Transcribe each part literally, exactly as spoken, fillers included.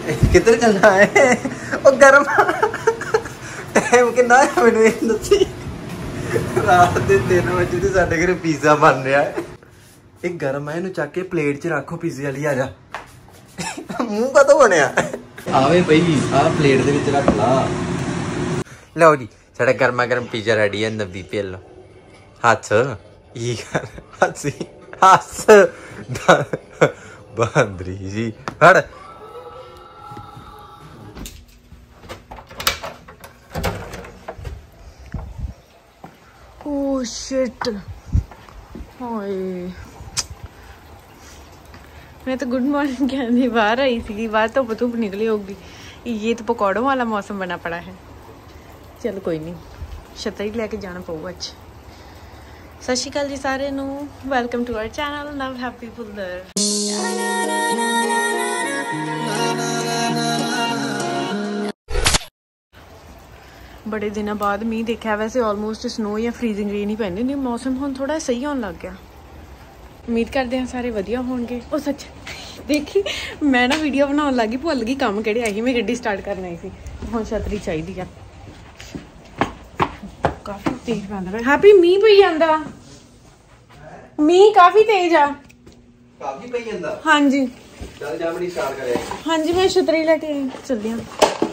किधर चलना है? ओ गर्म टाइम कितना है मैनू ये दसी। रात के तीन बजे ते साडे घर पिज़्ज़ा बन रहा है। एक गर्म है, इनू चक के प्लेट च रखो पिज़्ज़े वाली। आ जा मूंह कदों बनया आवे भाई, आ प्लेट दे विच रख ला। लो जी साडा गर्मा गर्म पिज़्ज़ा रेडी है। नवदीप लो हस ये हसी हस बंदरी जी हट। ओह शिट, हाय मैं तो गुड मॉर्निंग कहने बाहर आई थी, बाहर तो धुप निकली होगी। ये तो पकौड़ों वाला मौसम बना पड़ा है। चल कोई नहीं, छतरी लेके जाना पऊगा आज। सत श्री अकाल जी सारे नू, welcome to our channel Nav happy फुलर। बड़े दिनों बाद मीह देखा। वैसे ऑलमोस्ट स्नो या फ्रीजिंग रेन ही पैंदी नहीं। मौसम हुण थोड़ा सही होने लग गया। उम्मीद करते हैं सारे वधिया होणगे। ओ सच देखी मैं ना वीडियो बनाउण लगी, भुल गई काम किहड़े आई। मैं गड्डी स्टार्ट करनी सी, हुण छतरी चाहिदी आ। काफी तेज पैंदा हैप्पी, मीह पई जांदा। मीह काफी तेज आ। काफी पई जांदा। हाँ जी चल जा बड़ी स्टार्ट करे। हाँ जी मैं छतरी लेके चलदी हां।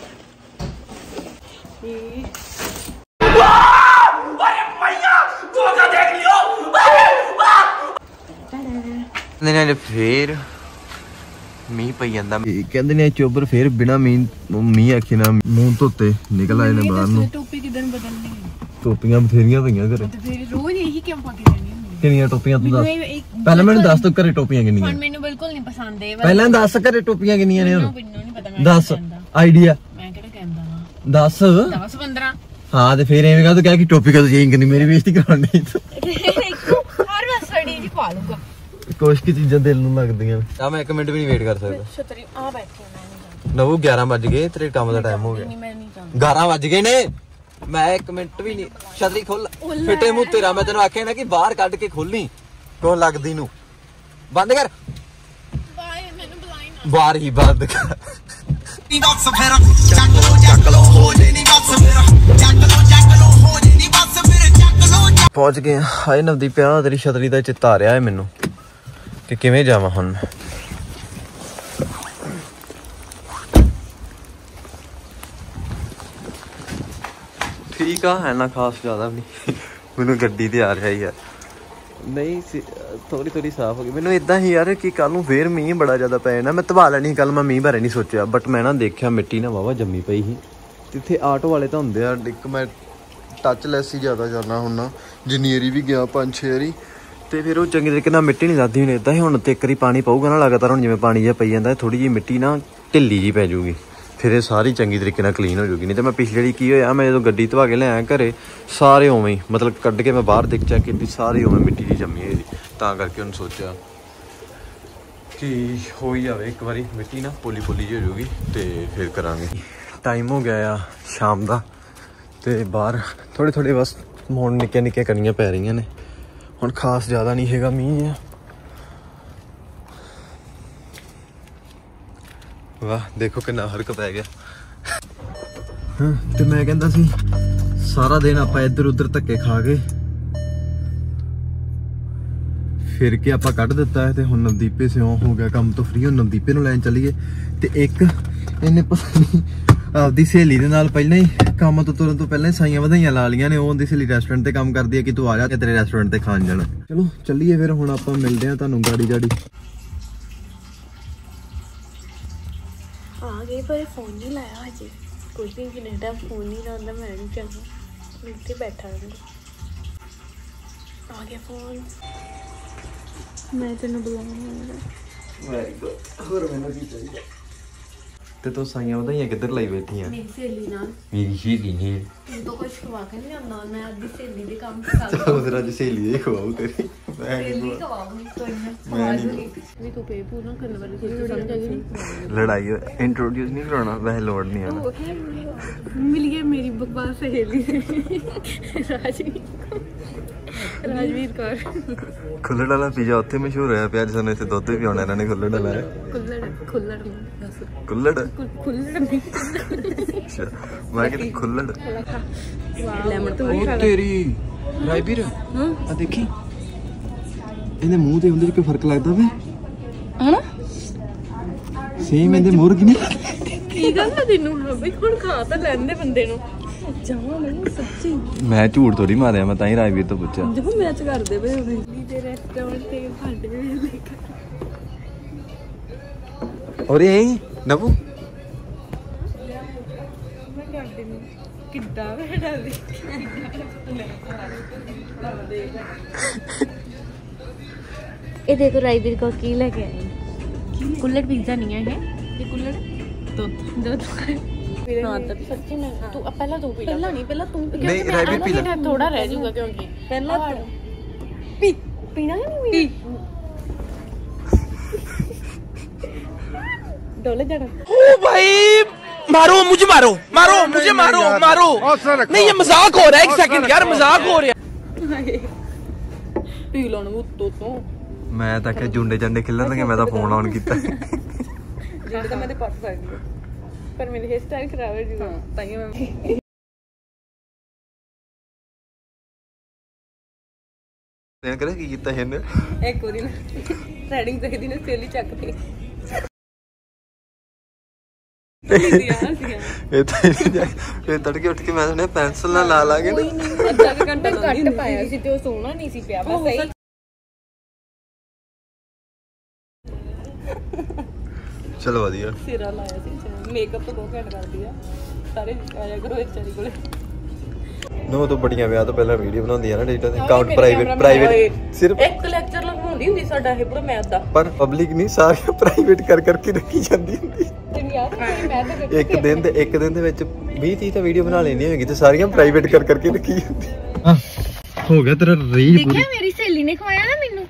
फिर मीह पई जांदा। कहंदे ने चोबर फिर बिना मीह मीह आखे ना मूंह धोते निकल आए ने बाहर नूं। टोपी किदन बदलनी है? टोपियां बथेरियां पईयां घरे। ते फिर रोज यही क्यों पाके रहनी है? कितनियां टोपियां तू दस? पहले मैनूं दस तो घरे टोपियां कितनियां? हुण मैनूं बिल्कुल नहीं पसंद है। पहले दस घरे टोपियां कितनियां ने? हुण दस आइडिया मैं किहड़ा कहंदा वा। दस दस पंद्रह। हां ते फिर एवें का तू कह कि टोपी कदों चेंज करनी? मेरी बेइज्जती करानी तू। हर बस सड़ी जी पा लूंगा। कुछ की चीज़ां दिल नूं लगदियां। आ मैं एक मिनट भी नहीं वेट कर सकदा। छतरी आ बैठे मैं नवू ग्यारह बज गए, तेरे काम दा टाइम हो गया। नहीं मैं नहीं जाना। ग्यारह बज गए ने, मैं एक मिनट भी नहीं। छतरी खोल फिटे मुंह तेरा। मैं तेनू आख्या ना कि बाहर कढ के खोली क्यों लगदी नू। बंद कर बाय, मैनू बुलाई ना। बाहर ही बंद कर। बस फिर चक लो चक लो हो जे नहीं बस फिर चक लो चक लो हो जे नहीं बस फिर चक लो। पहुंच गए। हाय नवदीप आ तेरी छतरी दा चित्ता आ रहा है मैनू कि किवें जावां हुण। ठीक आ है ना खास ज़्यादा नहीं। मैनू गड्डी ते आ रहा ही यार, नहीं थोड़ी थोड़ी साफ हो गई। मैनू इदा ही यार कि कल नूं फिर मीह बड़ा ज़्यादा पै जाना। मैं धवा लैनी कल, मैं मीह बारे नहीं सोचा, बट मैं ना देखा मिट्टी ना वाहवा जम्मी पई ही। इत्थे आटो वाले तो हुंदे आ। एक मैं टचलैस ही ज़्यादा जाना हुन्ना, जिन्नी वारी भी गया पांच छे वारी, तो फिर वो चंगे तरीके मिट्टी नहीं लगती। हुण इदा ही हुण ते एक वारी पानी पऊगा ना लगातार, हुण जिवें पानी जिहा पई जांदा थोड़ी जी मिट्टी ना ढिल्ली जी पै जूगी, फिर सारी चंगी तरीके क्लीन हो जूगी। नहीं तो मैं पिछले वारी की होया, मैं जो गड्डी धवा के लिया घरे सारे उवें ही मतलब कढ़ के मैं बाहर देख चेक की सारी उवें मिट्टी जी जमी हुई थी। तां करके हुण सोचा कि हो ही जाए एक बारी मिट्टी ना पोली पोली जी हो जूगी तो फिर करांगे। टाइम हो गया शाम का, तो बाहर थोड़े थोड़े बस हुण निक्के निक्के कणियां पै रही ने। हुण खास ज़्यादा नहीं हैगा मीह। वाह देखो कितना फर्क पै गया। हाँ तो मैं कहता सी सारा दिन आप इधर उधर धक्के खा के फिर के आप कढ़ दिता है। तो हुण नवदीपे से हो गया काम तो फ्री, हुण नवदीपे नूं लैन चलीए। तो एक इन्हें पता नहीं आपदी सहेली दे नाल पहले ही काम तो तुरंत तो पहले साइयां वधाइयां ला लियां ने। वो उहदी सहेली रेस्टोरेंट ते काम करदी है कि तू आ जा तेरे रेस्टोरेंट ते खान जाना। चलो चलीए फिर हुण आपां मिलदे हां तुहानूं गाड़ी गाड़ी आ गए। पर फोन नहीं लाया अजे, कुछ दिन किन्ने टाइम फोन नहीं लाता। मैं नहीं चंगा इत्थे बैठा रहूंगा। आ गया फोन, मैं तेन बुलाऊंगा। Very good. होर मैनूं की चाहिए? ते तो साइयां वधाइयां किधर लाई बैठी हैं? मेरी सहेली नाल। मेरी सहेली ने तू तो कुछ खवा के नहीं आंदा, मैं अद्धी सहेली दे काम कर। तो तेरा जो सहेली दे खवाऊ तेरी सहेली खवाऊंगी कोई ना, खवा दूंगी। भी तू पे पूरा करने वाली चीज समझ आ गई। लड़ाई इंट्रोड्यूस नहीं कराना, वह लोड नहीं आना। मिल गई मेरी बकवास सहेली राजी। ਰਾਜਵੀਰ ਕੌਰ। ਖੁੱਲੜ ਵਾਲਾ ਪੀਜ਼ਾ ਉੱਥੇ ਮਸ਼ਹੂਰ ਹੋਇਆ ਪਿਆ, ਅੱਜ ਸਾਨੂੰ ਇੱਥੇ ਦੁੱਧ ਵੀ ਪਿਆਉਣਾ ਇਹਨਾਂ ਨੇ ਖੁੱਲੜ ਵਾਲਾ। ਖੁੱਲੜ ਖੁੱਲੜ ਖੁੱਲੜ ਖੁੱਲੜ ਨਹੀਂ, ਅੱਛਾ ਮੈਂ ਕਿਹਾ ਖੁੱਲੜ। ਲੈਮਨ ਤੋਂ ਉਹ ਤੇਰੀ ਰਾਜਵੀਰ ਆ ਦੇਖੀ ਇਹਦੇ ਮੂੰਹ ਤੇ ਉਹਦੇ ਚ ਕੋਈ ਫਰਕ ਲੱਗਦਾ ਵੇ ਹਨਾ? ਸੇਮ ਇਹਦੇ ਮੂੰਹ ਕਿ ਨਹੀਂ? ਕੀ ਗੱਲ ਹੈ ਤੈਨੂੰ? ਹਾਂ ਬਈ ਹੁਣ ਖਾ ਤਾਂ ਲੈਂਦੇ ਬੰਦੇ ਨੂੰ ਜਾਵਾਂ ਨਹੀਂ ਸੱਚੀ। ਮੈਂ ਝੂਠ ਥੋੜੀ ਮਾਰਿਆ, ਮੈਂ ਤਾਂ ਹੀ ਰਾਜਵੀਰ ਤੋਂ ਪੁੱਛਿਆ। ਜਦੋਂ ਮੈਚ ਕਰਦੇ ਪਏ ਹੋਣੇ ਦੇ ਰੈਸਟੋਰੈਂਟ ਤੇ ਭਾਂਡੇ ਵੀ ਲੈ ਕੇ ਔਰ ਇਹ ਨਬੂ ਮੈਂ ਕਰਦੇ ਨਹੀਂ ਕਿੱਦਾਂ ਬੈਠਾ ਦੇ। ਇਹ ਦੇਖੋ ਰਾਜਵੀਰ ਕੋ ਕੀ ਲੈ ਕੇ ਆਏ। ਕੁੱਲੜ ਪੀਜ਼ਾ ਨਹੀਂ ਹੈ ਇਹ, ਇਹ ਕੁੱਲੜ ਦੁੱਧ ਦੁੱਧ। ਹਾਂ ਤਾਂ ਸੱਚੀ ਮੈਂ ਤੂੰ ਪਹਿਲਾਂ ਤੂੰ ਪੀ ਲੈ। ਪਹਿਲਾਂ ਨਹੀਂ, ਪਹਿਲਾਂ ਤੂੰ ਨਹੀਂ ਰਾਜਵੀਰ ਪੀ ਲੈ, ਥੋੜਾ ਰਹਿ ਜਾਊਗਾ ਕਿਉਂਕਿ ਪਹਿਲਾਂ ਪੀ ਪੀਣਾ ਨਹੀਂ ਪੀ डोले जाना। ओ भाई मारो मुझे, मारो मारो मुझे, मारो मारो। नहीं ये मजाक हो रहा है, एक सेकंड यार मजाक हो रहा है। पी लो ना तो तो मैं ਤਾਂ ਕਿ ਜੁੰਡੇ ਜੰਡੇ ਖਿਲਣਗੇ, ਮੈਂ ਤਾਂ ਫੋਨ ਆਨ ਕੀਤਾ। ਜਿਹੜੇ ਤਾਂ ਮੈਂ ਤੇ ਪੱਟ ਸਕਦੀ ਪਰ ਮੇਰੀ ਹੇਅਰ ਸਟਾਈਲ ਖਰਾਬ ਹੈ ਜੀ ਤਾਂ ਹੀ ਮੈਂ ਤੈਨੂੰ ਕਰੇ ਕੀ ਕੀਤਾ ਇਹਨੇ? ਇੱਕ ਵਾਰੀ ਨਾ ਥ੍ਰੈਡਿੰਗ ਤੇ ਦੀ ਨਾ ਸੇਲੀ ਚੱਕਦੀ ਇਹ ਤਾਂ ਇਹ ਤੜਕੇ ਉੱਠ ਕੇ ਮੈਂ ਸੁਣਿਆ ਪੈਨਸਲ ਨਾਲ ਲਾ ਲਾਂਗੇ। ਕੋਈ ਨਹੀਂ, ਅੱਧਾ ਘੰਟਾ ਘੱਟ ਪਾਇਆ ਸੀ ਤੇ ਉਹ ਸੋਹਣਾ ਨਹੀਂ ਸੀ ਪਿਆ ਬਸ ਸਹੀ। ਚਲੋ ਵਧੀਆ ਸਿਰਾ ਲਾਇਆ ਸੀ, ਮੇਕਅਪ ਤਾਂ ਬਹੁਤ ਘੱਟ ਕਰਦੀ ਆ। ਸਾਰੇ ਆਇਆ ਕਰੋ ਇਸ ਚਾਰੀ ਕੋਲੇ। ਨੋ ਤੋਂ ਬੜੀਆਂ ਵਿਆਹ ਤੋਂ ਪਹਿਲਾਂ ਵੀਡੀਓ ਬਣਾਉਂਦੀ ਆ ਨਾ ਡੇਟਾ ਤੇ ਅਕਾਊਂਟ ਪ੍ਰਾਈਵੇਟ ਪ੍ਰਾਈਵੇਟ ਸਿਰਫ ਇੱਕ ਲੈਕਚਰ ਲਗਾਉਂਦੀ ਹੁੰਦੀ ਸਾਡਾ ਇਹ ਪੂਰਾ ਮੈਥ ਦਾ, ਪਰ ਪਬਲਿਕ ਨਹੀਂ ਸਾਰੀਆਂ ਪ੍ਰਾਈਵੇਟ ਕਰ ਕਰਕੇ ਰੱਖੀ ਜਾਂਦੀ ਹੁੰਦੀ। ਤੈਨੂੰ ਯਾਦ ਹੈ ਮੈਥ ਦਾ ਇੱਕ ਦਿਨ ਦੇ ਇੱਕ ਦਿਨ ਦੇ ਵਿੱਚ ਵੀਹ ਤੀਹ ਤਾਂ ਵੀਡੀਓ ਬਣਾ ਲੈਣੀ ਹੋਏਗੀ ਤੇ ਸਾਰੀਆਂ ਪ੍ਰਾਈਵੇਟ ਕਰ ਕਰਕੇ ਰੱਖੀ ਜਾਂਦੀ। ਹੋ ਗਿਆ ਤੇਰਾ ਰੀਲ ਪੂਰੀ। ਦੇਖਿਆ ਮੇਰੀ ਸਹੇਲੀ ਨੇ ਖਵਾਇਆ ਨਾ ਮੈਨੂੰ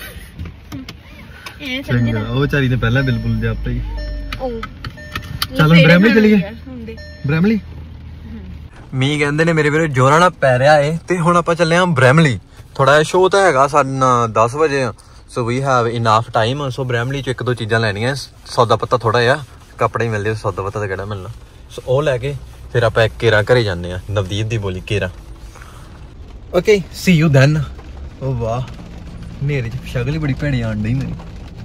ਇਹ ਚੰਗਾ ਉਹ ਚਾਰੀ ਨੇ ਪਹਿਲਾਂ ਬਿਲਕੁਲ ਜਿਹਾ ਆਪੇ ਹੀ। ਉਹ ਚਲੋ ਬ੍ਰਹਮਲੀ ਚਲੀਏ, ਬ੍ਰਹਮਲੀ। ਮੀਂਹ ਕਹਿੰਦੇ ਨੇ ਮੇਰੇ ਵੀਰੋ ਜੋਰਾਂ ਨਾਲ ਪੈ ਰਿਹਾ ਏ ਤੇ ਹੁਣ ਆਪਾਂ ਚੱਲੇ ਆਂ ਬ੍ਰਹਮਲੀ। ਥੋੜਾ ਜਿਹਾ ਸ਼ੋਅ ਤਾਂ ਹੈਗਾ ਸਾਡਾ ਦਸ ਵਜੇ, so we have enough time. So ਬ੍ਰਹਮਲੀ ਚ ਇੱਕ ਦੋ ਚੀਜ਼ਾਂ ਲੈਣੀਆਂ, ਸੌਦਾ ਪੱਤਾ ਥੋੜਾ ਜਿਹਾ, ਕੱਪੜੇ ਹੀ ਮਿਲਦੇ, ਸੌਦਾ ਪੱਤਾ ਤਾਂ ਕਿਹੜਾ ਮਿਲਣਾ। ਸੋ ਉਹ ਲੈ ਕੇ ਫਿਰ ਆਪਾਂ ਇੱਕ ਕੇਰਾ ਘਰੇ ਜਾਂਦੇ ਆ। ਨਵਦੀਪ ਦੀ ਬੋਲੀ ਕੇਰਾ। Okay see you then. ਓ ਵਾਹ ਨੇਰੇ ਚ ਸ਼ਕਲ ਹੀ ਬੜੀ ਭੈੜੀ ਆਣ ਡਈ ਮੇਰੀ।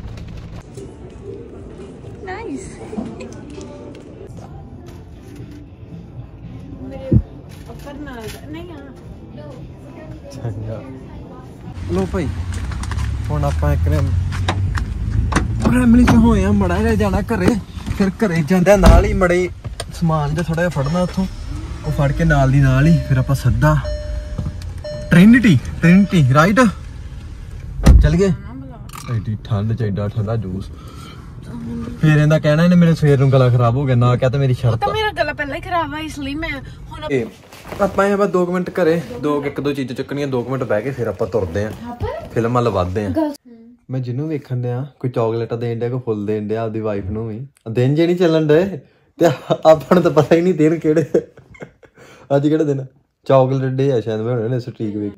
ਨਾਈਸ। ਲੋ ਭਾਈ ਹੁਣ ਆਪਾਂ ਇੱਕ ਨੇ ਬ੍ਰਹਮਲੀ ਚ ਹੋਏ ਆ, ਮੜਾ ਜਿਹਾ ਜਾਣਾ ਘਰੇ। ਫਿਰ ਘਰੇ ਜਾਂਦਿਆਂ ਨਾਲ ਹੀ ਮੜੇ ਸਮਾਨ ਜਿਹਾ ਥੋੜਾ ਜਿਹਾ ਫੜਨਾ ਉੱਥੋਂ, ਉਹ ਫੜ ਕੇ ਨਾਲ ਦੀ ਨਾਲ ਹੀ ਫਿਰ ਆਪਾਂ ਸਿੱਧਾ ਟ੍ਰਿਨਿਟੀ ਟ੍ਰਿਨਿਟੀ ਰਾਈਟ ਚੱਲ ਗਏ। ਐਡੀ ਠੰਡ ਚ ਐਡਾ ਠੰਡਾ ਜੂਸ। ਫਿਰ ਇਹਦਾ ਕਹਿਣਾ ਇਹਨੇ ਮੇਰੇ ਸਵੇਰ ਨੂੰ ਗਲਾ ਖਰਾਬ ਹੋ ਗਿਆ, ਨਾ ਕਹਤਾ ਮੇਰੀ ਸ਼ਰਤ ਆ। ਮੇਰਾ ਗਲਾ ਪਹਿਲਾਂ ਹੀ ਖਰਾਬ ਆ ਇਸ ਲਈ ਮੈਂ ਹੁਣ ਆਪਾਂ ਇਹ ਬਸ ਦੋ ਮਿੰਟ ਘਰੇ ਦੋ ਇੱਕ ਦੋ ਚੀਜ਼ਾਂ ਚੱਕਣੀਆਂ, ਦੋ ਮਿੰਟ ਬਹਿ ਕੇ ਫਿਰ ਆਪਾਂ ਤੁਰਦੇ ਆਂ, ਫਿਲਮਾਂ ਲਵਾਦੇ ਆਂ। ਮੈਂ ਜਿਹਨੂੰ ਵੇਖਣ ਡਿਆ ਕੋਈ ਚਾਕਲੇਟਾਂ ਦੇਣ ਡਿਆ, ਕੋਈ ਫੁੱਲ ਦੇਣ ਡਿਆ ਆਪਦੀ ਵਾਈਫ ਨੂੰ ਵੀ। ਦਿਨ ਜੇ ਨਹੀਂ ਚੱਲਣ ਡੇ ਤੇ ਆਪਾਂ ਨੂੰ ਤਾਂ ਪਤਾ ਹੀ ਨਹੀਂ ਦਿਨ ਕਿਹੜੇ। ਅੱਜ ਕਿਹੜਾ ਦਿਨ? ਚਾਕਲੇਟ ਡੇ ਆ ਸ਼ਾਇਦ ਹੋਣੇ ਨੇ ਸਟ੍ਰੀਕ ਵੇਖ।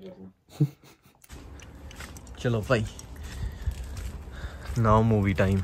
ਚਲੋ ਭਾਈ ਨਾਓ ਮੂਵੀ ਟਾਈਮ।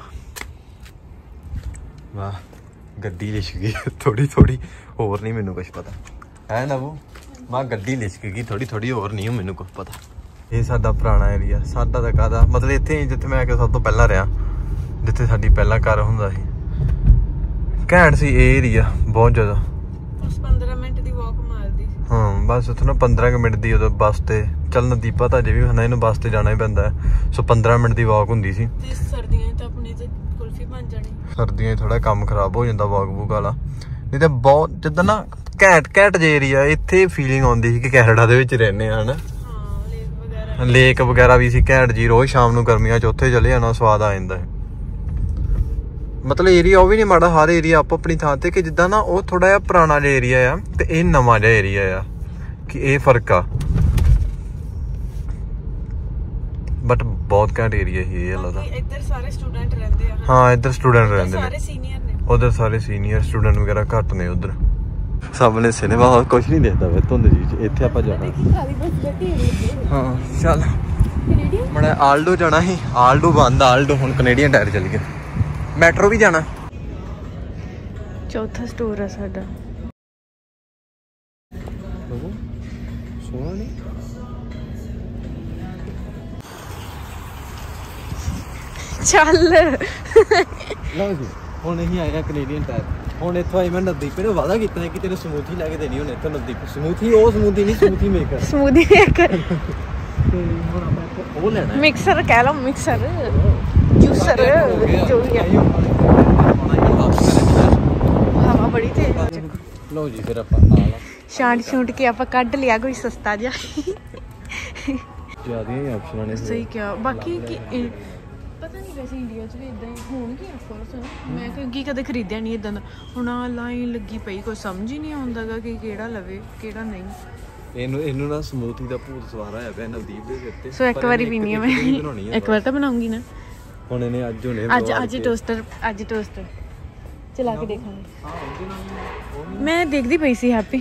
ਵਾਹ ਗੱਡੀ ਲਿਸ਼ਕ ਗਈ ਥੋੜੀ ਥੋੜੀ, ਹੋਰ ਨਹੀਂ ਮੈਨੂੰ ਕੁਛ ਪਤਾ ਹੈ ਨਾ। ਉਹ ਮਾਂ ਗੱਡੀ ਲਿਸ਼ਕ ਗਈ ਥੋੜੀ ਥੋੜੀ, ਹੋਰ ਨਹੀਂ ਮੈਨੂੰ ਕੁਛ ਪਤਾ। ਇਹ ਸਾਡਾ ਪੁਰਾਣਾ ਏਰੀਆ, ਸਾਡਾ ਤਾਂ ਕਾਹਦਾ ਮਤਲਬ ਇੱਥੇ ਜਿੱਥੇ ਮੈਂ ਆ ਕੇ ਸਭ ਤੋਂ ਪਹਿਲਾਂ ਰਿਹਾ, ਜਿੱਥੇ ਸਾਡੀ ਪਹਿਲਾ ਘਰ ਹੁੰਦਾ ਸੀ। ਘੈਂਟ ਸੀ ਇਹ ਏਰੀਆ ਬਹੁਤ ਜ਼ਿਆਦਾ। ਬਸ ਪੰਦਰਾਂ ਮਿੰਟ ਦੀ ਵਾਕ ਮਾਰਦੀ। ਹਾਂ ਬਸ ਉੱਥੇ ਨਾ ਪੰਦਰਾਂ ਕੁ ਮਿੰਟ ਦੀ ਉਦੋਂ ਬੱਸ ਤੇ ਚੱਲਣ ਦੀ ਪਤਾ ਜੇ ਵੀ ਹੁੰਦਾ, ਇਹਨੂੰ ਬੱਸ ਤੇ ਜਾਣਾ ਹੀ ਪੈਂਦਾ। ਸੋ ਪੰਦਰਾਂ ਮਿੰਟ ਦੀ ਵਾਕ ਹੁੰਦੀ ਸੀ। ਤੇ ਸਰਦੀਆਂ ਤਾਂ ਆਪਣੇ ਤੇ ਕੁਲਫੀ ਬਣ ਜਾਣੀ। ਸਰਦੀਆਂ ਥੋੜਾ ਕੰਮ ਖਰਾਬ ਹੋ ਜਾਂਦਾ ਵਾਕ ਵੂਕ ਵਾਲਾ, ਨਹੀਂ ਤਾਂ ਬਹੁਤ ਜਿੱਦਾਂ ਨਾ ਘੈਂਟ ਘੈਂਟ ਜੇ ਏਰੀਆ। ਇੱਥੇ ਫੀਲਿੰਗ ਆਉਂਦੀ ਸੀ ਕਿ ਕੈਨੇਡਾ ਦੇ ਵਿੱਚ ਰਹਿੰਦੇ ਆ ਹਨਾ। ਲੇਕ ਵਗੈਰਾ ਵੀ ਸੀ ਘੈਂਟ ਜੀ, ਰੋਜ਼ ਸ਼ਾਮ ਨੂੰ ਗਰਮੀਆਂ ਚ ਉੱਥੇ ਚਲੇ ਜਾਣਾ, ਸਵਾਦ ਆ ਜਾਂਦਾ ਹੈ। ਮਤਲਬ ਏਰੀਆ ਉਹ ਵੀ ਨਹੀਂ ਮਾੜਾ, ਹਰ ਏਰੀਆ ਆਪੋ ਆਪਣੀ ਥਾਂ ਤੇ। ਕਿ ਜਿੱਦਾਂ ਨਾ ਉਹ ਥੋੜਾ ਜਿਹਾ ਪੁਰਾਣਾ ਜਿਹਾ ਏਰੀਆ ਆ ਤੇ ਇਹ ਨਵਾਂ ਜਿਹਾ ਏਰੀਆ ਆ, ਕਿ ਇਹ ਫਰਕ ਆ। ਬਟ ਬਹੁਤ ਘੈਂਟ ਏਰੀਆ ਹੀ ਇਹ ਲੱਗਦਾ। ਇੱਧਰ ਸਾਰੇ ਸਟੂਡੈਂਟ ਰਹਿੰਦੇ ਆ। ਹਾਂ ਇੱਧਰ ਸਟੂਡੈਂਟ ਰਹਿੰਦੇ ਨੇ, ਸਾਰੇ ਸੀਨੀਅਰ ਨੇ। ਉਧਰ ਸਾਰੇ ਸੀਨੀਅਰ ਸਟੂਡੈਂਟ ਵਗੈਰਾ ਘੱਟ ਨੇ ਉਧਰ। ਸਾਹਮਣੇ ਸਿਨੇਮਾ ਹਾਲ ਕੁਝ ਨਹੀਂ ਦੇਖਦਾ ਵੇ ਧੁੰਦ ਜੀ। ਇੱਥੇ ਆਪਾਂ ਜਾਣਾ ਹਾਂ ਚੱਲ ਬੜਾ ਆਲਡੋ ਜਾਣਾ ਸੀ। ਆਲਡੋ ਬੰਦ ਆਲਡੋ ਹੁਣ ਕੈਨੇਡੀਅਨ ਟਾਇਰ ਚੱਲ ਗਏ। ਮੈਟਰੋ ਵੀ ਜਾਣਾ। ਚੌਥਾ ਸਟੋਰ ਆ ਸਾਡਾ। ਸੋਹਣਾ ਨਹੀਂ ਚੱਲ ਲਓ ਜੀ ਹੁਣ ਅਸੀਂ ਆਏ ਆ ਕੈਨੇਡੀਅਨ ਟਾਇਰ। ਹੁਣ ਇੱਥੋਂ ਆਈ ਮੈਂ ਨਵਦੀਪ ਨੇ ਵਾਅਦਾ ਕੀਤਾ ਹੈ ਕਿ ਤੇਰੇ ਸਮੂਥੀ ਲੈ ਕੇ ਦੇਣੀ। ਹੁਣ ਇੱਥੋਂ ਨਵਦੀਪ ਸਮੂਥੀ ਉਹ ਸਮੂਥੀ ਨਹੀਂ ਸਮੂਥੀ ਮੇਕਰ ਸਮੂਦੀ ਮੇਕਰ ਹੁਣ ਆਪਾਂ ਉਹ ਲੈਣਾ ਮਿਕਸਰ ਕਹਿ ਲਓ ਮਿਕਸਰ ਜੂਸਰ ਜੋ ਵੀ ਆ। ਹਵਾ ਬੜੀ ਤੇਜ਼। ਲਓ ਜੀ ਫਿਰ ਆਪਾਂ ਆ ਲਾ ਛਾਂਟ ਛੂਟ ਕੇ ਆਪਾਂ ਕੱਢ ਲਿਆ ਕੋਈ ਸਸਤਾ ਜਿਹਾ। ਜ਼ਿਆਦਾ ਹੀ ਆਪਸ਼ਨਾਂ ਨੇ। ਸਹੀ ਕਿਹਾ। ਬਾਕੀ ਕਿ ਪਤਾ ਨਹੀਂ ਵੈਸੇ ਇੰਡੀਆ 'ਚ ਵੀ ਇਦਾਂ ਹੀ ਹੋਣਗੇ ਅਫਕੋਰਸ। ਮੈਂ ਕਿਉਂਕਿ ਕਦੇ ਖਰੀਦਿਆ ਨਹੀਂ ਇਦਾਂ ਦਾ। ਹੁਣ ਆ ਲਾਈਨ ਲੱਗੀ ਪਈ ਕੋਈ ਸਮਝ ਹੀ ਨਹੀਂ ਆਉਂਦਾ ਗਾ ਕਿ ਕਿਹੜਾ ਲਵੇ ਕਿਹੜਾ ਨਹੀਂ। ਇਹਨੂੰ ਇਹਨੂੰ ਨਾ ਸਮੂਥੀ ਦਾ ਭੂਤ ਸਵਾਰ ਆਇਆ ਪਿਆ ਨਵਦੀਪ ਦੇ ਸਿਰ ਤੇ। ਸੋ ਇੱਕ ਵਾਰੀ ਪੀਣੀ ਆ ਮੈਂ। ਇੱਕ ਵਾਰ ਤਾਂ ਬਣਾਉਂਗੀ ਨਾ। ਹੁਣ ਇਹਨੇ ਅੱਜ ਹੁਣੇ ਅੱਜ ਅੱਜ ਟੋਸਟਰ ਅੱਜ ਟੋਸਟਰ ਚਲਾ ਕੇ ਦੇਖਾਂਗੇ। ਮੈਂ ਦੇਖਦੀ ਪਈ ਸੀ ਹੈਪੀ।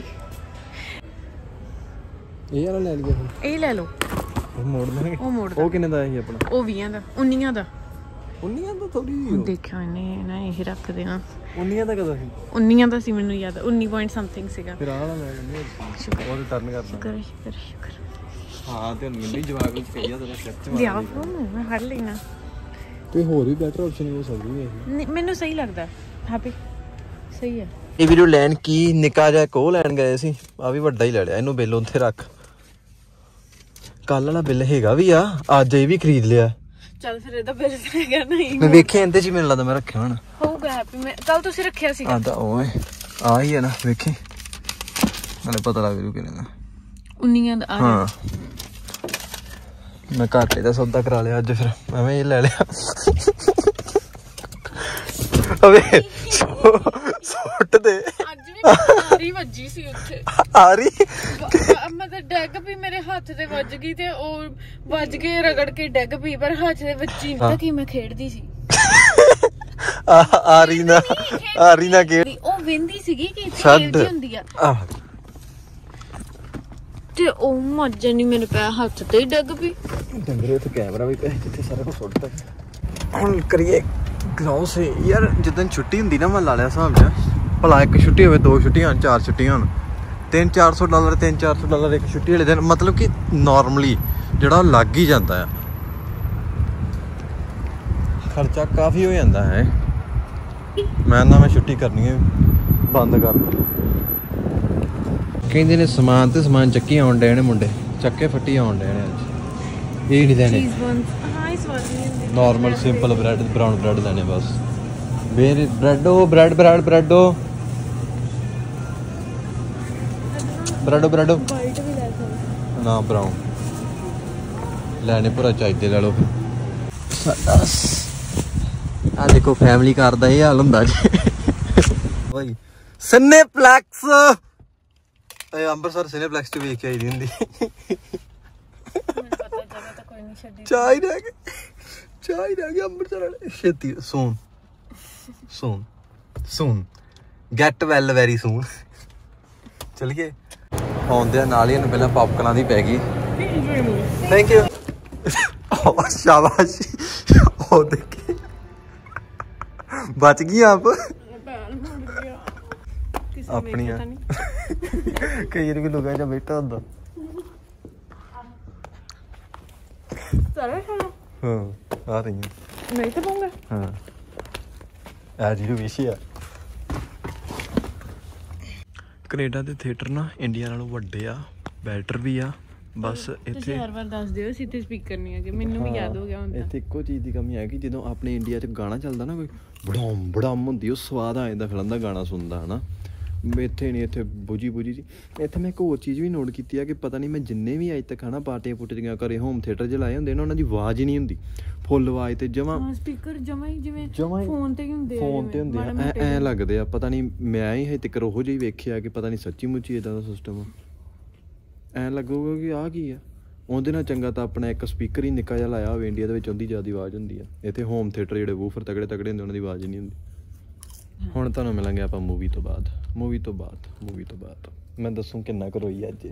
ਇਹ ਵਾਲਾ ਲੈ ਲਈਏ ਹੁਣ। ਇਹ ਲੈ ਲਓ। ਉਹ ਮੋੜ ਦਾਂਗੇ। ਉਹ ਮੋੜ ਉਹ ਕਿੰਨੇ ਦਾ ਸੀ ਆਪਣਾ? ਉਹ ਵੀਹਾਂ ਦਾ ਉਨੀਆਂ ਦਾ। ਉਨੀਆਂ ਦਾ ਥੋੜੀ ਦੇਖਿਆ ਇਹਨੇ ਨਾ ਇਹ ਰੱਖਦੇ ਆ। ਉਨੀਆਂ ਦਾ ਕਦੋਂ ਸੀ? ਉਨੀਆਂ ਦਾ ਸੀ ਮੈਨੂੰ ਯਾਦ। ਉੱਨੀ ਪੁਆਇੰਟ ਸਮਥਿੰਗ ਸੀਗਾ। ਫਿਰ ਆਹ ਵਾਲਾ ਲੈ ਲੈਂਦੇ। ਸ਼ੁਕਰ ਉਹ ਰਿਟਰਨ ਕਰਦਾ। ਸ਼ੁਕਰ ਸ਼ੁਕਰ ਸ਼ੁਕਰ। ਹਾਂ ਤੇ ਮੈਨੂੰ ਵੀ ਜਵਾਬ ਵਿੱਚ ਕਹੀਆ ਤੇਰਾ ਸੱਚ ਮਾਰ ਲਿਆ ਮੈਂ ਫੜ ਲੈਣਾ। ਕੋਈ ਹੋਰ ਵੀ ਬੈਟਰ ਆਪਸ਼ਨ ਹੋ ਸਕਦੀ ਹੈ। ਮੈਨੂੰ ਸਹੀ ਲੱਗਦਾ ਹੈਪੀ ਸਹੀ ਹੈ। ਇਹ ਵੀਡੀਓ ਲੈਣ ਕੀ ਨਿੱਕਾ ਜਿਹਾ ਕੋ ਲੈਣ ਗਏ ਸੀ। ਆ ਵੀ ਵੱਡਾ ਹੀ ਲੈ ਲਿਆ। ਇਹਨੂੰ ਬਿੱਲ ਉੱਥੇ ਰੱਖ। ਕੱਲ ਵਾਲਾ ਬਿੱਲ ਹੈਗਾ ਵੀ ਆ। ਅੱਜ ਇਹ ਵੀ ਖਰੀਦ ਲਿਆ। ਚੱਲ ਫਿਰ ਇਹਦਾ ਬਿੱਲ ਹੈਗਾ ਨਹੀਂ। ਮੈਂ ਵੇਖਿਆ ਇਹਦੇ ਚ ਮੈਨੂੰ ਲੱਗਦਾ ਮੈਂ ਰੱਖਿਆ ਹੋਣਾ ਹੋਊਗਾ ਹੈਪੀ। ਮੈਂ ਕੱਲ ਤੁਸੀਂ ਰੱਖਿਆ ਸੀਗਾ। ਆ ਤਾਂ ਓਏ ਆ ਹੀ ਹੈ ਨਾ ਵੇਖੀ ਨਾਲੇ ਪਤਾ ਲੱਗ ਜੂ ਕਿੰਨੇ ਦਾ। ਉਨੀਆਂ ਦਾ। ਹਾਂ ਮੈਂ ਘਾਟੇ ਦਾ ਸੌਦਾ ਕਰਾ ਲਿਆ ਅੱਜ। ਫਿਰ ਐਵੇਂ ਇਹ ਲੈ ਲਿਆ। ਅਵੇ ਸੁੱਟ ਦੇ। ਅੱਜ ਵੀ ਆਰੀ ਵੱਜੀ ਸੀ ਉੱਥੇ। ਆਰੀ ਮੈਂ ਤਾਂ ਡੈਗ ਵੀ ਮੇਰੇ ਹੱਥ ਤੇ ਵੱਜ ਗਈ ਤੇ ਉਹ ਵੱਜ ਕੇ ਰਗੜ ਕੇ ਡੈਗ ਪਈ ਪਰ ਹੱਥ ਦੇ ਵੱਜੀ ਤਾਂ ਕਿ ਮੈਂ ਖੇਡਦੀ ਸੀ। ਆਰੀ ਨਾ ਆਰੀ ਨਾ ਖੇਡ। ਉਹ ਵਿੰਦੀ ਸੀਗੀ ਕਿ ਇੱਥੇ ਹੁੰਦੀ ਆ ਤੇ ਉਹ ਮੱਜਾ ਨਹੀਂ ਮੇਰੇ ਪੈ ਹੱਥ ਤੇ ਡਿੱਗ ਪਈ। ਡੰਗਰੇ ਤੇ ਕੈਮਰਾ ਵੀ ਪਿਆ ਜਿੱਥੇ ਸਾਰਾ ਕੁਝ ਸੁੱਟਦਾ। ਹੁਣ ਕਰੀਏ ਗਲਾਉਸ ਯਾਰ। ਜਿੱਦਣ ਛੁੱਟੀ ਹੁੰਦੀ ਨਾ ਮੈਂ ਲਾ ਲਿਆ ਹਿਸਾਬ ਜਿਹਾ। ਭਲਾ ਇੱਕ ਛੁੱਟੀ ਹੋਵੇ ਦੋ ਛੁੱਟੀਆਂ ਹੋਣ ਚਾਰ ਛੁੱਟੀਆਂ ਹੋਣ ਤਿੰਨ ਚਾਰ ਸੌ ਡਾਲਰ ਤਿੰਨ ਚਾਰ ਸੌ ਡਾਲਰ ਇੱਕ ਛੁੱਟੀ ਵਾਲੇ ਦਿਨ ਮਤਲਬ ਕਿ ਨੋਰਮਲੀ ਜਿਹੜਾ ਉਹ ਲੱਗ ਹੀ ਜਾਂਦਾ ਆ। ਖਰਚਾ ਕਾਫੀ ਹੋ ਜਾਂਦਾ ਹੈ। ਮੈਂ ਨਾ ਮੈਂ ਛੁੱਟੀ ਕਰਨੀ ਹੈ ਬੰਦ ਕਰ ਦਿੱਤੀ। ਕਹਿੰਦੇ ਨੇ ਸਮਾਨ ਤੇ ਸਮਾਨ ਚੱਕੀ ਆਉਣ ਡਏ ਨੇ ਮੁੰਡੇ। ਚੱਕੇ ਫੱਟੀ ਆਉਣ ਡਏ ਨੇ ਅੱਜ। ਇਹ ਨਹੀਂ ਲੈਣੇ normal simple bread brown bread ਲੈਣੇ ਬਸ। ਬੇਰ ਬ੍ਰੈਡੋ ਬ੍ਰੈਡ ਬ੍ਰੈਡ ਬ੍ਰੈਡੋ ਬ੍ਰੈਡੋ ਬ੍ਰੈਡੋ ਨਾ ਬਰਾਊਨ ਲੈਣੇ ਪੂਰਾ ਚਾਹੀਦੇ ਲੈ ਲਓ। ਸਾਡਾ ਆ ਦੇਖੋ ਫੈਮਿਲੀ ਕਾਰ ਦਾ ਇਹ ਹਾਲ ਹੁੰਦਾ ਜੀ ਭਾਈ। ਸਿਨੇਪਲੈਕਸ ਅੰਮ੍ਰਿਤਸਰ ਸਿਨੇਪਲੈਕਸ ਚ ਵੇਖ ਕੇ ਆਈ ਦੀ ਹੁੰਦੀ। ਚਾਹ ਹੀ ਰਹਿ ਗਏ ਚਾਹ ਹੀ ਰਹਿ ਗਏ ਅੰਮ੍ਰਿਤਸਰ ਵਾਲੇ। ਛੇਤੀ soon soon soon get well very soon. ਚਲੀਏ ਆਉਂਦੇ ਨਾਲ ਹੀ ਇਹਨੂੰ ਪਹਿਲਾਂ ਪਾਪਕਲਾਂ ਦੀ ਪੈ ਗਈ। Thank you. ਸ਼ਾਬਾਸ਼। ਉਹ ਦੇਖੇ ਬਚ ਗਈ ਆਪ ਆਪਣੀਆਂ। ਕਈ ਵਾਰ ਵੀ ਲੋਕਾਂ ਚ ਬੈਠਾ ਹੁੰਦਾ। ਹਾਂ ਆ ਰਹੀ ਨਹੀਂ ਤਾਂ ਪਾਉਂਗਾ। ਹਾਂ ਆ ਜੀ ਵਿਸ਼ੀ ਆ। ਕੈਨੇਡਾ ਦੇ ਥੀਏਟਰ ਨਾ ਇੰਡੀਆ ਨਾਲੋਂ ਵੱਡੇ ਆ ਬੈਟਰ ਵੀ ਆ। ਬਸ ਇੱਥੇ ਹਰ ਵਾਰ ਦੱਸ ਦਿਓ ਅਸੀਂ ਤੇ ਸਪੀਕਰ ਨਹੀਂ ਹੈਗੇ। ਮੈਨੂੰ ਵੀ ਯਾਦ ਹੋ ਗਿਆ ਹੁਣ। ਇੱਥੇ ਇੱਕੋ ਚੀਜ਼ ਦੀ ਕਮੀ ਹੈ ਕਿ ਜਦੋਂ ਆਪਣੇ ਇੰਡੀਆ 'ਚ ਗਾਣਾ ਚੱਲਦਾ ਨਾ ਕੋਈ ਬੜਾਮ ਬੜਾਮ ਹੁੰਦੀ ਉਹ ਸਵਾਦ ਆ ਜਾਂਦਾ ਫਿਲਮ ਦਾ ਗਾਣਾ ਸੁਣਦਾ ਹੈ ਨਾ। ਇੱਥੇ ਨਹੀਂ ਇੱਥੇ ਬੁਝੀ ਬੁਝੀ ਜੀ। ਇੱਥੇ ਮੈਂ ਇੱਕ ਹੋਰ ਚੀਜ਼ ਵੀ ਨੋਟ ਕੀਤੀ ਆ ਕਿ ਪਤਾ ਨਹੀਂ ਮੈਂ ਜਿੰਨੇ ਵੀ ਅੱਜ ਤੱਕ ਹੈ ਨਾ ਪਾਰਟੀਆਂ ਪੁੱਟੀਆਂ ਘਰੇ ਹੋਮ ਥੀਏਟਰ 'ਚ ਲਾਏ ਹੁੰਦੇ ਨਾ ਉਹਨਾਂ ਦੀ ਆਵਾਜ਼ ਹੀ ਨਹੀਂ ਹੁੰਦੀ ਫੁੱਲ ਆਵਾਜ਼ ਤੇ ਜਮਾਂ ਸਪੀਕਰ ਜਮਾਂ ਹੀ ਜਿਵੇਂ ਫੋਨ ਤੇ ਹੀ ਹੁੰਦੇ ਆ। ਫੋਨ ਤੇ ਹੁੰਦੇ ਆ ਐ ਲੱਗਦੇ ਆ ਪਤਾ ਨਹੀਂ ਮੈਂ ਹੀ ਹਜੇ ਤੱਕ ਉਹੋ ਜਿਹੀ ਵੇਖਿਆ ਕਿ ਪਤਾ ਨਹੀਂ ਸੱਚੀ ਮੁੱਚੀ ਇੱਦਾਂ ਦਾ ਸਿਸਟਮ ਐਂ ਲੱਗੂਗਾ ਕਿ ਆਹ ਕੀ ਆ। ਉਹਦੇ ਨਾਲ ਚੰਗਾ ਤਾਂ ਆਪਣਾ ਇੱਕ ਸਪੀਕਰ ਹੀ ਨਿੱਕਾ ਜਿਹਾ ਲਾਇਆ ਹੋਵੇ ਇੰਡੀਆ ਦੇ ਵਿੱਚ ਉਹਦੀ ਜ਼ਿਆਦਾ ਆਵਾਜ਼ ਹੁੰਦੀ ਆ। ਇੱਥੇ ਹੋਮ ਥੀਏਟਰ ਜਿਹੜੇ ਵੂਫਰ ਤਗੜੇ ਤਗੜੇ ਹੁੰਦੇ ਉਹਨਾਂ ਦੀ ਆਵਾਜ਼ ਨਹੀਂ ਹੁੰਦੀ। ਹੁਣ ਤੁਹਾਨੂੰ ਮਿਲਾਂਗੇ ਆਪਾਂ ਮੂਵੀ ਤੋਂ ਬਾਅਦ ਮੂਵੀ ਤੋਂ ਬਾਅਦ ਮੂਵੀ ਤੋਂ ਬਾਅਦ ਮੈਂ ਦੱਸੂ ਕਿੰਨਾ ਕੁ ਰੋਈ ਅੱਜ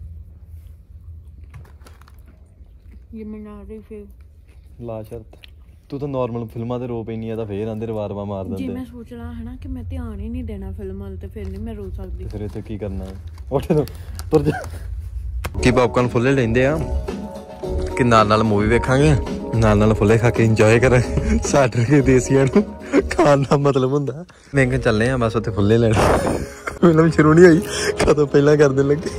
ਇਹ ਮੈਂ ਨਾ ਰਹੀ ਫਿਰ ਲਾ ਸ਼ਰਤ ਤੂੰ ਤਾਂ ਨਾਰਮਲ ਫਿਲਮਾਂ ਤੇ ਰੋ ਪੈਣੀ ਆ ਤਾਂ ਫੇਰ ਆਂਦੇ ਰਵਾਰਵਾ ਮਾਰ ਦਿੰਦੇ ਜੇ ਮੈਂ ਸੋਚ ਲਾਂ ਹਨਾ ਕਿ ਮੈਂ ਧਿਆਨ ਹੀ ਨਹੀਂ ਦੇਣਾ ਫਿਲਮਾਂ ਵੱਲ ਤੇ ਫਿਰ ਨਹੀਂ ਮੈਂ ਰੋ ਸਕਦੀ ਫਿਰ ਇੱਥੇ ਕੀ ਕਰਨਾ ਉੱਠ ਤੋਂ ਤੁਰ ਜਾ ਕੀ ਪੌਪਕਾਰਨ ਫੁੱਲੇ ਲੈਂਦੇ ਆ ਕਿ ਨਾਲ ਨਾਲ ਮੂਵੀ ਵੇਖਾਂਗੇ ਨਾਲ ਨਾਲ ਫੁੱਲੇ ਖਾ ਕੇ ਇੰਜੋਏ ਕਰ ਸਾਡੇ ਦੇਸੀਆਂ ਨੂੰ ਖਾਣ ਦਾ ਮਤਲਬ ਹੁੰਦਾ ਮੈਂ ਕਿਹਾ ਚੱਲੇ ਆ ਬਸ ਉੱਥੇ ਫੁੱਲੇ ਲੈਣ ਫਿਲਮ ਸ਼ੁਰੂ ਨਹੀਂ ਹੋਈ ਕਦੋਂ ਪਹਿਲਾਂ ਕਰਦੇ ਲੱਗੇ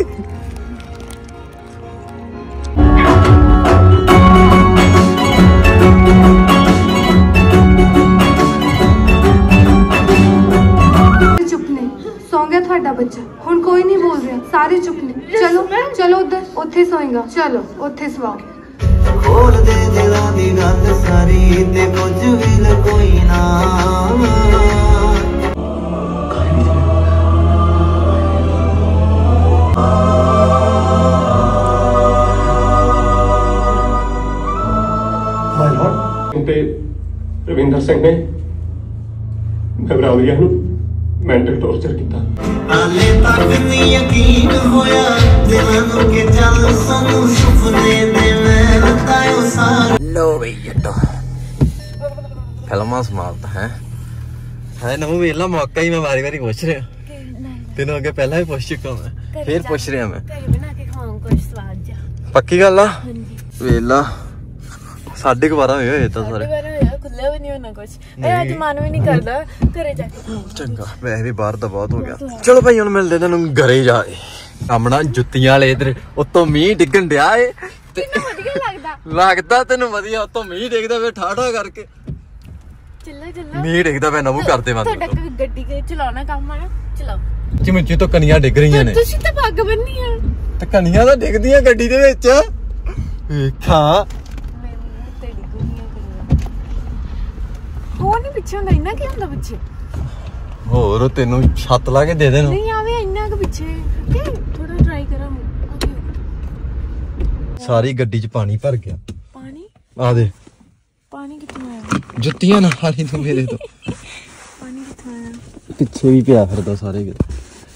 ਤੁਹਾਡਾ ਬੱਚਾ ਹੁਣ ਕੋਈ ਨਹੀਂ ਬੋਲ ਰਿਹਾ ਸਾਰੇ ਚੁੱਪ ਨੇ ਚਲੋ ਚਲੋ ਉਧਰ ਉੱਥੇ ਸੋਏਗਾ ਚਲੋ ਉੱਥੇ ਸਵਾਓ ਖੋਲ ਦੇ ਦਿਲਾਂ ਦੀ ਗੱਲ ਸਾਰੀ ਤੇ ਕੁਝ ਵੀ ਲਕੋਈ ਨਾ ਮਾਈ ਲਾਰਡ ਤੇ ਰਵਿੰਦਰ ਸਿੰਘ ਨੇ ਘਬਰਾਉਲਿਆ ਨੂੰ ਮੈਂਟਲ ਟੌਰਚਰ ਕੀਤਾ ਹਾਲੇ ਤੱਕ ਨਹੀਂ ਯਕੀਨ ਹੋਇਆ ਦਿਲਾਂ ਨੂੰ ਕਿ ਚੱਲ ਸਾਨੂੰ ਸੁਪਨੇ ਦੇ ਮੈਂ ਰਤਾਇਓ ਸਾਰ ਲੋ ਬਈ ਜੱਟੋ ਫਿਲਮਾਂ ਸਮਾਪਤ ਹੈ ਹੈ ਨਾ ਵੇਲਾ ਮੌਕਾ ਹੀ ਮੈਂ ਵਾਰੀ ਵਾਰੀ ਪੁੱਛ ਰਿਹਾ ਤੈਨੂੰ ਅੱਗੇ ਪਹਿਲਾਂ ਹੀ ਪੁੱਛ ਚੁੱਕਾ ਮੈਂ ਫੇਰ ਪੁੱਛ ਰਿਹਾ ਮੈਂ ਘਰੇ ਬਣਾ ਕੇ ਖਾਵਾਂ ਕੁਝ ਸਵਾਦ ਜਾ ਪੱਕੀ ਗੱਲ ਆ ਵੇਲਾ ਸਾਢੇ ਕੁ ਬਾਰਾਂ ਹੋਏ ਹੋਏ ਤਾਂ ਸਾਰੇ ਖੁੱਲਿਆ ਵੀ ਨਹੀਂ ਹੋਣਾ ਕੁਝ ਇਹ ਅੱਜ ਮਨ ਵੀ ਨਹੀਂ ਕਰਦਾ ਘਰੇ ਜਾ ਕੇ ਚੰਗਾ ਵੈਸੇ ਵੀ ਬਾਹਰ ਦਾ ਬਹੁਤ ਹੋ ਗਿਆ ਚਲੋ ਭਾਈ ਹੁਣ ਮਿਲਦੇ ਤੈਨੂੰ ਘਰੇ ਜਾ ਕੇ ਸਾਹਮਣਾ ਜੁੱਤੀਆਂ ਵਾਲੇ ਇਧਰ ਉੱਤੋਂ ਮੀਂਹ ਡਿੱਗਣ ਡਿਆ ਏ ਤੇ ਵਧੀਆ ਲੱਗਦਾ ਲੱਗਦਾ ਤੈਨੂੰ ਵਧੀਆ ਉੱਤੋਂ ਮੀਂਹ ਡਿੱਗਦਾ ਫੇਰ ਠਾਠਾ ਕਰਕੇ ਚੱਲੋ ਚੱਲੋ ਮੀਂਹ ਡਿੱਗਦਾ ਫੇਰ ਨਮੂ ਕਰਦੇ ਬੰਦ ਤੁਹਾਡਾ ਗੱਡੀ ਕੇ ਚਲਾਉਣਾ ਕੰਮ ਆ ਨਾ ਚਲਾਓ ਚਿਮਚੀ ਤੋਂ ਕਣੀਆਂ ਡਿੱਗ ਰਹੀਆਂ ਨੇ ਤੁਸੀਂ ਤਾਂ ਪੱਗ ਬੰਨੀ ਆ ਤੇ ਕਣੀਆਂ ਤਾਂ ਡਿੱਗਦੀਆਂ ਗੱਡੀ ਦੇ ਵਿੱਚ ਵੇਖਾਂ ਉਹ ਨਹੀਂ ਪਿੱਛੇ ਹੁੰਦਾ ਇੰਨਾ ਕੀ ਹੁੰਦਾ ਪਿੱਛੇ ਹੋਰ ਤੈਨੂੰ ਛੱਤ ਲਾ ਕੇ ਦੇ ਦੇਣ ਨਹੀਂ ਆਵੇ ਇੰਨਾ ਕੁ ਪਿੱਛੇ ਕਿ ਥੋੜਾ ਟਰਾਈ ਕਰਾਂ ਸਾਰੀ ਗੱਡੀ 'ਚ ਪਾਣੀ ਭਰ ਗਿਆ ਪਾਣੀ ਆ ਦੇ ਪਾਣੀ ਕਿੱਥੋਂ ਆਇਆ ਜੁੱਤੀਆਂ ਨਾਲ ਹੀ ਤੂੰ ਮੇਰੇ ਤੋਂ ਪਾਣੀ ਕਿੱਥੋਂ ਆਇਆ ਪਿੱਛੇ ਵੀ ਪਿਆ ਫਿਰਦਾ ਸਾਰੇ ਕਿਤੇ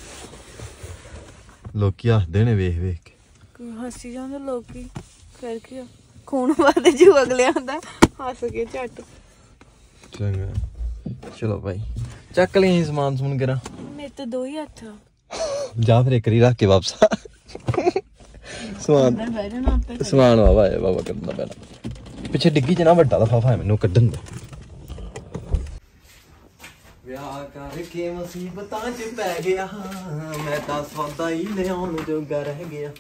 ਲੋਕੀ ਹੱਸਦੇ ਨੇ ਵੇਖ ਵੇਖ ਕੇ ਹੱਸੀ ਜਾਂਦੇ ਲੋਕੀ ਫਿਰ ਕੀ ਖੂਨ ਵੱਧ ਜੂ ਅਗਲਿਆਂ ਦਾ ਹੱਸ ਕੇ ਝੱਟ ਚੰਗਾ ਚਲੋ ਭਾਈ ਚੱਕ ਲਈ ਸਮਾਨ ਸਮੂਨ ਕਰਾਂ ਮੇਰੇ ਤੇ ਦੋ ਹੀ ਹੱਥ ਆ ਜਾਂ ਫਿਰ ਇੱਕ ਰੀ ਰੱਖ ਕੇ ਵਾਪਸ ਸਮਾਨ ਬਹਿ ਜਾਣਾ ਆਪੇ ਸਮਾਨ ਵਾਵਾ ਹੈ ਬਾਬਾ ਕਰਨਾ ਪੈਣਾ ਪਿੱਛੇ ਡਿੱਗੀ ਚ ਨਾ ਵੱਡਾ ਲਫਾਫਾ ਹੈ ਮੈਨੂੰ ਕੱਢਣ ਦਾ ਵਿਆਹ ਕਰਕੇ ਮੁਸੀਬਤਾਂ ਚ ਪੈ ਗਿਆ ਮੈਂ ਤਾਂ ਸੌਦਾ ਹੀ ਲਿਆਉਣ ਜੋਗਾ ਰਹਿ ਗਿਆ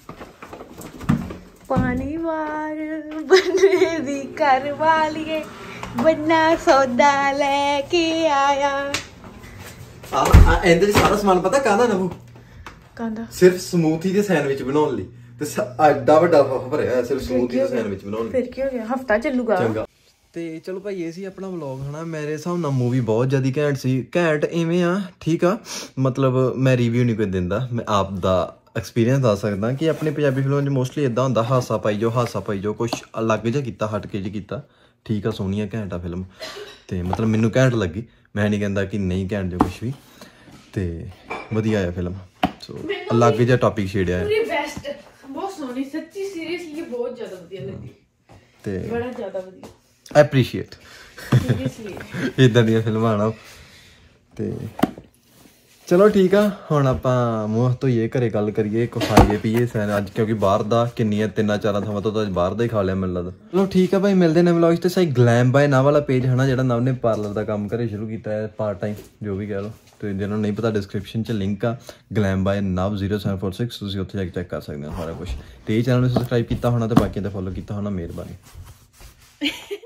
ਪਾਣੀ ਵਾਰ ਬੰਨੇ ਦੀ ਘਰ ਵਾਲੀਏ ਬੰਨਾ ਸੌਦਾ ਲੈ ਕੇ ਆਇਆ ਆ ਆ ਇਹਦੇ ਸਾਰਾ ਸਮਾਨ ਪਤਾ ਕਾਹਦਾ ਨਵੂ ਕਾਹਦਾ ਸਿਰਫ ਸਮੂਥੀ ਦੇ ਸੈਂਡਵਿਚ ਬਣਾਉਣ ਲਈ ਤੇ ਐਡਾ ਵੱਡਾ ਲਫਾਫਾ ਭਰਿਆ ਹੋਇਆ ਸਿਰਫ ਸਮੂਥੀ ਦੇ ਸੈਂਡਵਿਚ ਬਣਾਉਣ ਲਈ ਫਿਰ ਕੀ ਹੋ ਗਿਆ ਹਫਤਾ ਚੱਲੂਗਾ ਚੰਗਾ ਤੇ ਚਲੋ ਭਾਈ ਇਹ ਸੀ ਆਪਣਾ ਵਲੌਗ ਹਨਾ ਮੇਰੇ ਹਿਸਾਬ ਨਾਲ ਮੂਵੀ ਬਹੁਤ ਜ਼ਿਆਦਾ ਘੈਂਟ ਸੀ ਘੈਂਟ ਇਵੇਂ ਆ ਠੀਕ ਆ ਮਤਲਬ ਮੈਂ ਰਿਵਿਊ ਨਹੀਂ ਕੋਈ ਦਿੰਦਾ ਮੈਂ ਆਪ ਦਾ ਐਕਸਪੀਰੀਅੰਸ ਦੱਸ ਸਕਦਾ ਕਿ ਆਪਣੀ ਪੰਜਾਬੀ ਫਿਲਮਾਂ 'ਚ ਮੋਸਟਲੀ ਇਦਾਂ ਹੁੰਦਾ ਹਾਸਾ ਪਾਈ ਜੋ ਹਾਸਾ ਪਾਈ ਜੋ ਕੁਛ ਅਲੱਗ ਜਿਹਾ ਕੀਤਾ ਹਟ ਕੇ ਜਿਹਾ ਕੀਤਾ ਠੀਕ ਆ ਸੋਹਣੀ ਆ ਘੈਂਟ ਆ ਫਿਲਮ ਤੇ ਮਤਲਬ ਮੈਨੂੰ ਘੈਂਟ ਲੱਗੀ ਮੈਂ ਨਹੀਂ ਕਹਿੰਦਾ ਕਿ ਨਹੀਂ ਘੈਂਟ ਜੋ ਕੁਛ ਵੀ ਤੇ ਵਧੀਆ ਆ ਫਿਲਮ ਸੋ ਅਲੱਗ ਜਿਹਾ ਟੌਪਿਕ ਛੇੜਿਆ ਹੈ ਬੈਸਟ ਬਹੁਤ ਸੋਹਣੀ ਸੱਚੀ ਸੀਰੀਅਸਲੀ ਬਹੁਤ ਜ਼ਿਆਦਾ ਵਧੀਆ ਲੱਗੀ ਤੇ ਬੜਾ ਜ਼ਿਆਦਾ ਵਧੀਆ ਐਪਰੀਸ਼ੀਏਟ ਸੀਰੀਅਸਲੀ ਇਦਾਂ ਦੀਆਂ ਫਿਲਮਾਂ ਆਣਾ ਤੇ ਚਲੋ ਠੀਕ ਆ ਹੁਣ ਆਪਾਂ ਮੂੰਹ ਧੋਈਏ ਘਰੇ ਗੱਲ ਕਰੀਏ ਕੋ ਖਾਈਏ ਪੀਏ ਸੈਨ ਅੱਜ ਕਿਉਂਕਿ ਬਾਹਰ ਦਾ ਕਿੰਨੀਆਂ ਤਿੰਨਾਂ ਚਾਰਾਂ ਥਾਵਾਂ ਤੋਂ ਤਾਂ ਬਾਹਰ ਦਾ ਹੀ ਖਾ ਲਿਆ ਮੈਨੂੰ ਲੱਗਦਾ ਚਲੋ ਠੀਕ ਆ ਭਾਈ ਮਿਲਦੇ ਨੇ ਵਲੌਗਸ ਤੇ ਸਹੀ ਗਲੈਮ ਬਾਏ ਨਾ ਵਾਲਾ ਪੇਜ ਹਨਾ ਜਿਹੜਾ ਨਵ ਨੇ ਪਾਰਲਰ ਦਾ ਕੰਮ ਘਰੇ ਸ਼ੁਰੂ ਕੀਤਾ ਹੈ ਪਾਰਟ ਟਾਈਮ ਜੋ ਵੀ ਕਹਿ ਲਓ ਤੇ ਜਿਹਨਾਂ ਨੂੰ ਨਹੀਂ ਪਤਾ ਡਿਸਕ੍ਰਿਪਸ਼ਨ 'ਚ ਲਿੰਕ ਆ glam by Nav zero seven four six ਤੁਸੀਂ ਉੱਥੇ ਜਾ ਕੇ ਚੈੱਕ ਕਰ ਸਕਦੇ ਹੋ ਸਾਰਾ ਕੁਝ ਤੇ ਇਹ ਚੈਨਲ ਨੂੰ ਸਬਸਕ੍ਰਾਈਬ ਕੀਤਾ ਹੋਣਾ ਤੇ ਬਾਕੀਆਂ ਦਾ ਫੋਲੋ ਕੀਤਾ ਹੋਣਾ ਮਿਹਰਬਾਨੀ